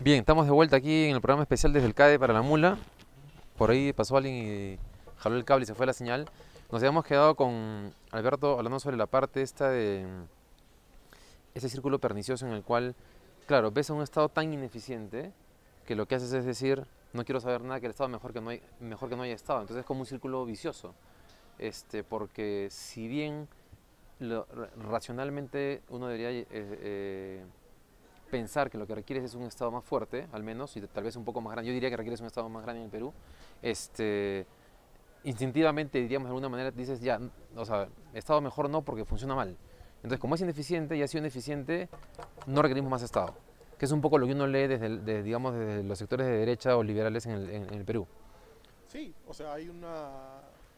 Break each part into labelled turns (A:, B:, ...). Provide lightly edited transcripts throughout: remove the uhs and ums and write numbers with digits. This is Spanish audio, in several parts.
A: Bien, estamos de vuelta aquí en el programa especial desde el CADE para la mula. Por ahí pasó alguien y jaló el cable y se fue la señal. Nos habíamos quedado con Alberto hablando sobre la parte esta de ese círculo pernicioso en el cual, claro, ves a un Estado tan ineficiente que lo que haces es decir, no quiero saber nada que el Estado mejor que no haya Estado. Entonces es como un círculo vicioso. Porque si bien racionalmente uno debería pensar que lo que requieres es un Estado más fuerte, al menos, y tal vez un poco más grande. Yo diría que requieres un Estado más grande en el Perú. Este, instintivamente, diríamos de alguna manera, dices ya, o sea, Estado mejor no porque funciona mal. Entonces, como es ineficiente y ha sido ineficiente, no requerimos más Estado. Que es un poco lo que uno lee digamos, desde los sectores de derecha o liberales en el Perú.
B: Sí, o sea, hay una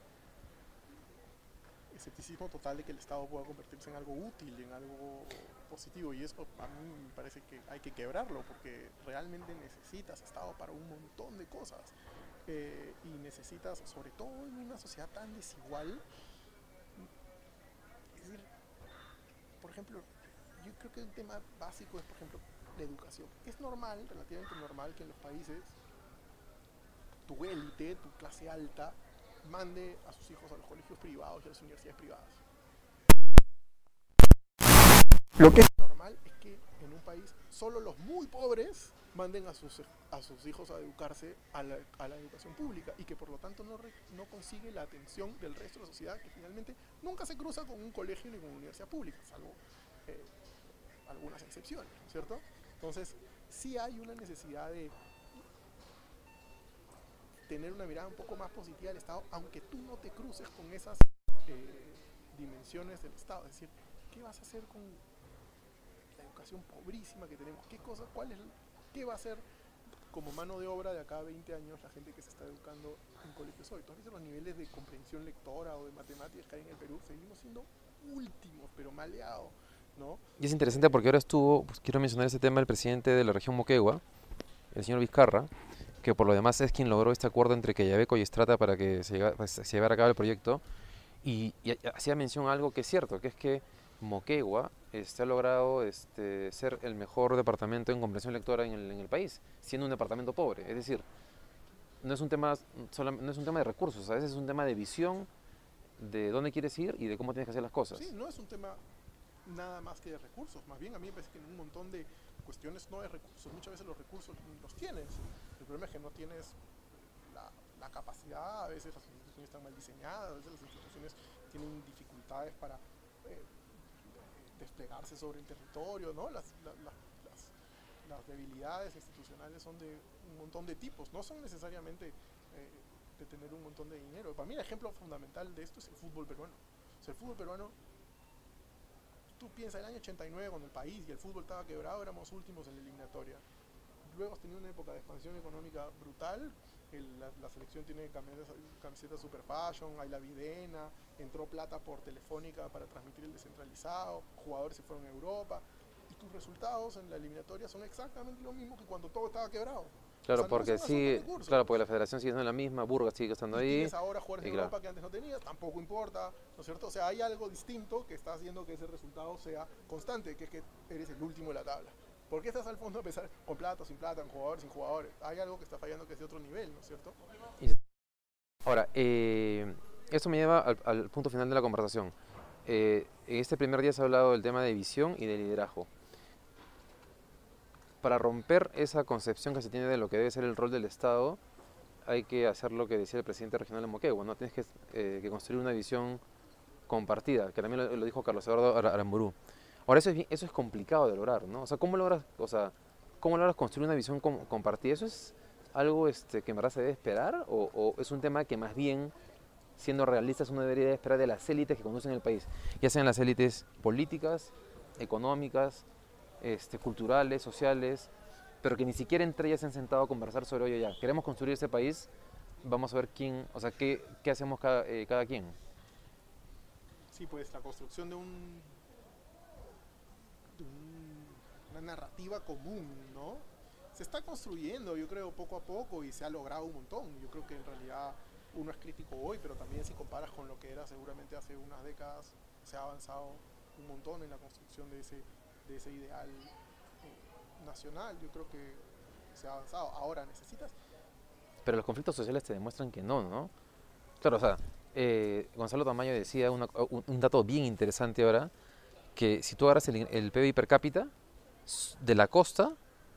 B: escepticismo total de que el Estado pueda convertirse en algo útil, en algo positivo, y eso a mí me parece que hay que quebrarlo, porque realmente necesitas Estado para un montón de cosas, y necesitas, sobre todo en una sociedad tan desigual, es decir, por ejemplo, yo creo que un tema básico es, por ejemplo, la educación. Es normal, relativamente normal, que en los países tu élite, tu clase alta, mande a sus hijos a los colegios privados y a las universidades privadas. Lo que es normal es que en un país solo los muy pobres manden a sus hijos a educarse a la educación pública y que por lo tanto no consigue la atención del resto de la sociedad, que finalmente nunca se cruza con un colegio ni con una universidad pública, salvo eh, algunas excepciones, ¿no es cierto? Entonces, sí hay una necesidad de tener una mirada un poco más positiva del Estado, aunque tú no te cruces con esas dimensiones del Estado. Es decir, ¿qué vas a hacer con la educación pobrísima que tenemos? ¿Qué cosa, qué va a hacer como mano de obra de acá a 20 años la gente que se está educando en colegios hoy? ¿Tú has visto los niveles de comprensión lectora o de matemáticas que hay en el Perú? Seguimos siendo últimos, pero maleados, ¿no?
A: Y es interesante porque ahora estuvo, pues, quiero mencionar ese tema, el presidente de la región Moquegua, el señor Vizcarra, que por lo demás es quien logró este acuerdo entre Quellaveco y Estrata para que se llevara a cabo el proyecto. Y hacía mención a algo que es cierto, que es que Moquegua ha logrado ser el mejor departamento en comprensión lectora en el país, siendo un departamento pobre. Es decir, no es un tema, no es un tema de recursos, a veces es un tema de visión, de dónde quieres ir y de cómo tienes que hacer las
B: Sí,
A: cosas.
B: no es un tema nada más que de recursos. Más bien a mí me parece que en un montón de cuestiones no de recursos. Muchas veces los recursos los tienes. El problema es que no tienes la capacidad, a veces las instituciones están mal diseñadas, a veces las instituciones tienen dificultades para desplegarse sobre el territorio, ¿no? Las debilidades institucionales son de un montón de tipos, no son necesariamente de tener un montón de dinero. Para mí el ejemplo fundamental de esto es el fútbol peruano. O sea, el fútbol peruano, tú piensas, el año 89 cuando el país y el fútbol estaba quebrado, éramos últimos en la eliminatoria. Luego has tenido una época de expansión económica brutal. La selección tiene camisetas super fashion, hay la videna, entró plata por Telefónica para transmitir el descentralizado, jugadores se fueron a Europa y tus resultados en la eliminatoria son exactamente lo mismo que cuando todo estaba quebrado. O
A: Claro,
B: sea, no es
A: porque
B: un asunto de
A: sí,
B: recursos.
A: claro, porque la federación sigue siendo la misma, Burgas sigue estando
B: Y
A: ahí,
B: tienes ahora jugadores
A: y
B: en
A: claro.
B: Europa que antes no tenías, tampoco importa, ¿no es cierto? O sea, hay algo distinto que está haciendo que ese resultado sea constante, que es que eres el último de la tabla. ¿Por qué estás al fondo a pesar con plata o sin plata, con jugadores sin jugadores? Hay algo que está fallando que es de otro nivel, ¿no es cierto?
A: Y ahora, esto me lleva al punto final de la conversación. En este primer día se ha hablado del tema de visión y de liderazgo. Para romper esa concepción que se tiene de lo que debe ser el rol del Estado, hay que hacer lo que decía el presidente regional de Moquegua, ¿no? Tienes que construir una visión compartida, que también lo dijo Carlos Eduardo Aramburu. Ahora, eso es complicado de lograr, ¿no? O sea, ¿cómo logras construir una visión compartida? ¿Eso es algo que en verdad se debe esperar? ¿O es un tema que más bien, siendo realistas, uno debería esperar de las élites que conducen el país? Ya sean las élites políticas, económicas, culturales, sociales, pero que ni siquiera entre ellas se han sentado a conversar sobre, oye, ya, queremos construir ese país, vamos a ver quién, o sea, qué hacemos cada quien.
B: Sí, pues la construcción una narrativa común, ¿no? Se está construyendo, yo creo, poco a poco y se ha logrado un montón. Yo creo que en realidad uno es crítico hoy, pero también si comparas con lo que era seguramente hace unas décadas, se ha avanzado un montón en la construcción de ese ideal nacional. Yo creo que se ha avanzado. Ahora necesitas...
A: Pero los conflictos sociales te demuestran que no, ¿no? Claro, o sea, Gonzalo Tamayo decía un dato bien interesante ahora, que si tú agarras el PBI per cápita de la costa,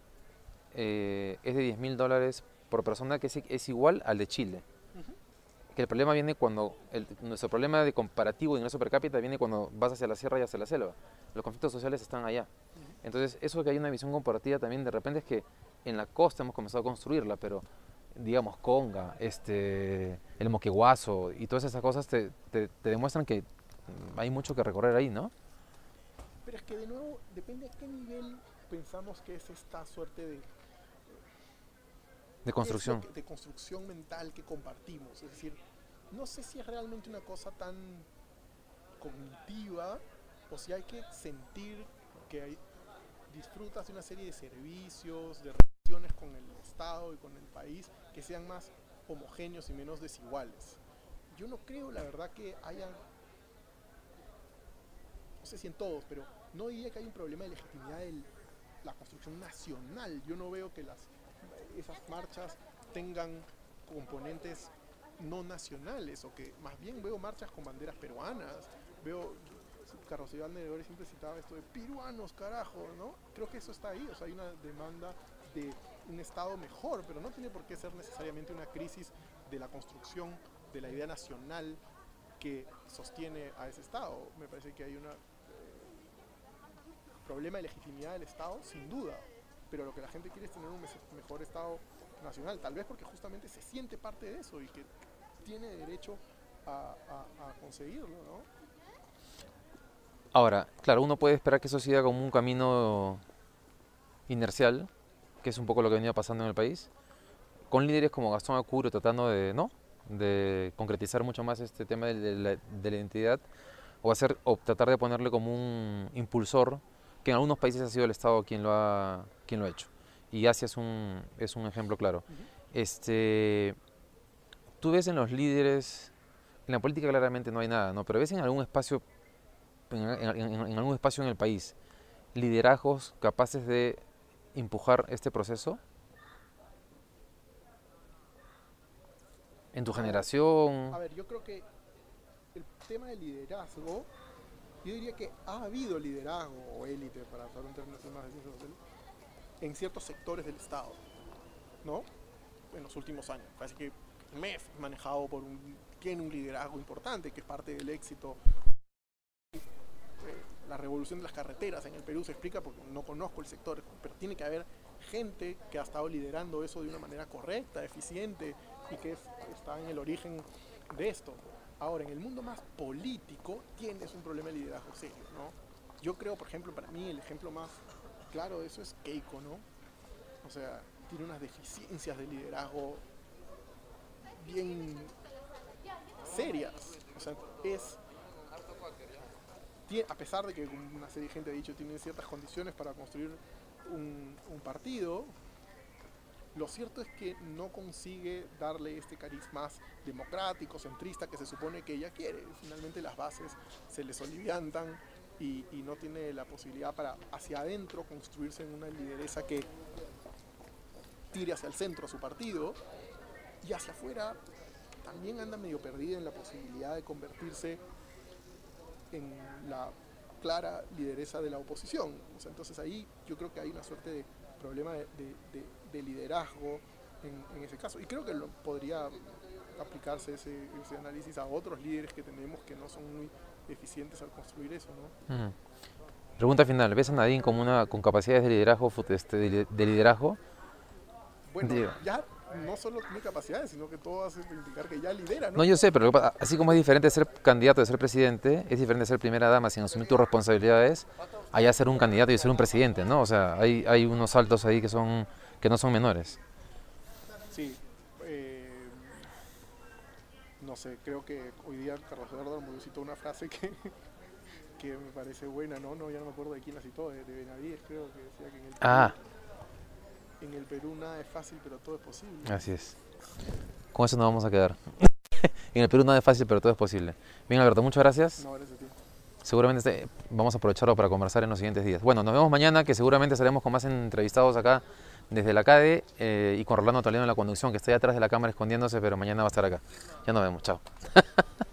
A: es de $10.000 por persona, que es igual al de Chile.
B: Ujú.
A: Que el problema viene cuando, nuestro problema de comparativo de ingreso per cápita viene cuando vas hacia la sierra y hacia la selva. Los conflictos sociales están allá. Entonces, eso que hay una visión comparativa también de repente es que en la costa hemos comenzado a construirla, pero digamos Conga, el Moquegüazo y todas esas cosas te demuestran que hay mucho que recorrer ahí, ¿no?
B: Pero es que de nuevo depende a qué nivel pensamos que es esta suerte de
A: De construcción.
B: de construcción mental que compartimos. Es decir, no sé si es realmente una cosa tan cognitiva o si hay que sentir que disfrutas de una serie de servicios, de relaciones con el Estado y con el país que sean más homogéneos y menos desiguales. Yo no creo, la verdad, que haya, no sé si en todos, pero no diría que hay un problema de legitimidad de la construcción nacional. Yo no veo que esas marchas tengan componentes no nacionales, o que más bien veo marchas con banderas peruanas. Veo, Carlos Iván de Gregori siempre citaba esto de peruanos, carajo, ¿no? Creo que eso está ahí, o sea, hay una demanda de un Estado mejor, pero no tiene por qué ser necesariamente una crisis de la construcción de la idea nacional que sostiene a ese Estado. Me parece que hay un problema de legitimidad del Estado, sin duda, pero lo que la gente quiere es tener un mejor Estado nacional, tal vez porque justamente se siente parte de eso y que tiene derecho a conseguirlo, ¿no?
A: Ahora, claro, uno puede esperar que eso siga como un camino inercial, que es un poco lo que venía pasando en el país, con líderes como Gastón Acurio tratando de, ¿no?, de concretizar mucho más este tema de la identidad, o tratar de ponerle como un impulsor, que en algunos países ha sido el Estado quien lo ha hecho. Y Asia es un ejemplo claro.
B: Uh-huh.
A: Tú ves en los líderes, en la política claramente no hay nada, ¿no? Pero ves en algún espacio, en algún espacio en el país, liderazgos capaces de empujar este proceso. En tu generación.
B: A ver, yo creo que el tema del liderazgo, yo diría que ha habido liderazgo o élite, para usar un término más de ciencia social, en ciertos sectores del Estado, ¿no? En los últimos años. Parece que MEF es manejado tiene un liderazgo importante, que es parte del éxito. La revolución de las carreteras en el Perú se explica porque no conozco el sector, pero tiene que haber gente que ha estado liderando eso de una manera correcta, eficiente, y que está en el origen de esto. Ahora, en el mundo más político tienes un problema de liderazgo serio, ¿no? Yo creo, por ejemplo, para mí el ejemplo más claro de eso es Keiko, ¿no? O sea, tiene unas deficiencias de liderazgo bien serias. O sea, a pesar de que una serie de gente ha dicho tiene ciertas condiciones para construir un partido, lo cierto es que no consigue darle este cariz más democrático, centrista, que se supone que ella quiere. Finalmente las bases se les soliviantan y no tiene la posibilidad para hacia adentro construirse en una lideresa que tire hacia el centro a su partido, y hacia afuera también anda medio perdida en la posibilidad de convertirse en la clara lideresa de la oposición. O sea, entonces ahí yo creo que hay una suerte de problema de liderazgo en ese caso. Y creo que podría aplicarse ese análisis a otros líderes que tenemos que no son muy eficientes al construir eso, ¿no?
A: Pregunta final, ¿ves a Nadine como con capacidades de liderazgo, de liderazgo?
B: Bueno, ya no solo tiene capacidades, sino que todo hace indicar que ya lidera, ¿no?
A: No, yo sé, pero así como es diferente ser candidato de ser presidente, es diferente ser primera dama sin asumir tus responsabilidades, allá ser un candidato y ser un presidente, ¿no? O sea, hay unos saltos ahí que no son menores.
B: Sí. No sé, creo que hoy día Carlos Eduardo Armurú citó una frase que me parece buena, ¿no? Ya no me acuerdo de quién la citó, de Benavides, creo que decía que en el Perú nada es fácil, pero todo es posible.
A: Así es. Con eso nos vamos a quedar. En el Perú nada es fácil, pero todo es posible. Bien, Alberto, muchas gracias.
B: No, gracias a ti.
A: Seguramente vamos a aprovecharlo para conversar en los siguientes días. Bueno, nos vemos mañana, que seguramente estaremos con más entrevistados acá desde la CADE y con Rolando Toledo en la conducción, que está ahí atrás de la cámara escondiéndose, pero mañana va a estar acá. Ya nos vemos, chao.